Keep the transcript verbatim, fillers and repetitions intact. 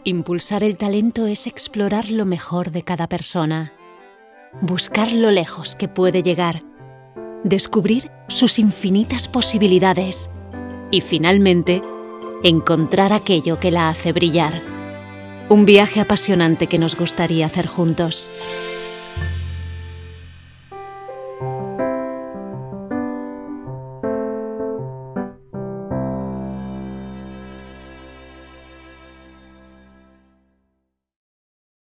Impulsar el talento es explorar lo mejor de cada persona, buscar lo lejos que puede llegar, descubrir sus infinitas posibilidades y, finalmente, encontrar aquello que la hace brillar. Un viaje apasionante que nos gustaría hacer juntos.